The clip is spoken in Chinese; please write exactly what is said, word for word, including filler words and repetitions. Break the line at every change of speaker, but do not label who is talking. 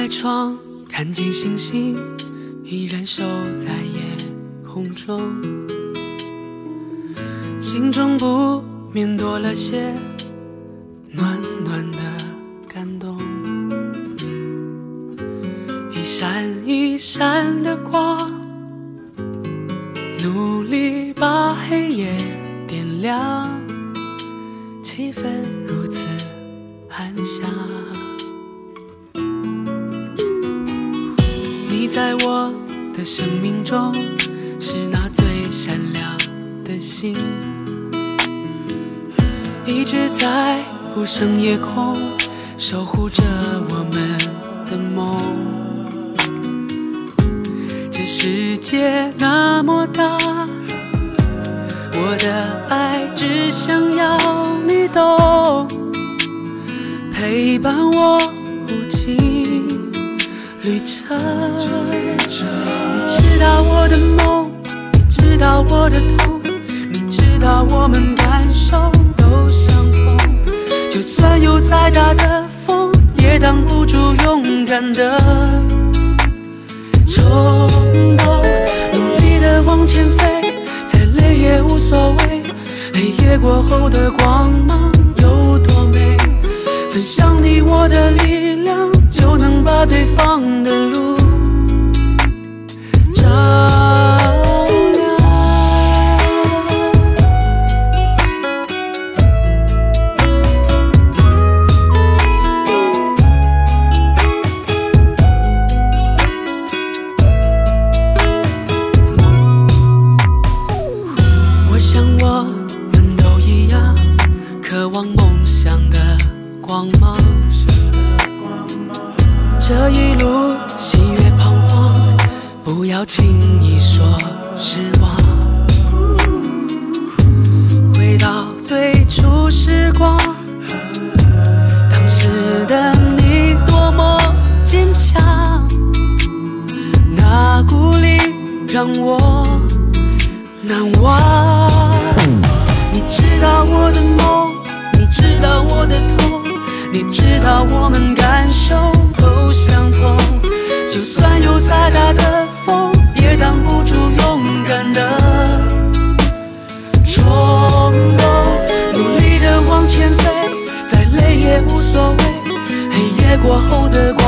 开窗，看见星星依然守在夜空中，心中不免多了些暖暖的感动。一闪一闪的光，努力把黑夜点亮，气氛如此安详。你在我的生命中是那最闪亮的星，一直在不胜夜空守护着我们的梦。这世界那么大，我的爱只想要你懂，陪伴我无尽旅程。你知道我的梦，你知道我的痛，你知道我们感受都相同。就算有再大的风，也挡不住勇敢的冲动。努力的往前飞，再累也无所谓。黑夜过后的光芒有多美？分享你我的力量，就能把对方的路照亮。我想我们都一样，渴望梦想的光芒。这一路喜悦彷徨，不要轻易说失望。回到最初时光，当时的你多么坚强，那鼓励让我难忘。你知道我的梦，你知道我的痛，你知道我们感受都相同。就算有再大的风，也挡不住勇敢的冲动。努力的往前飞，再累也无所谓。黑夜过后的光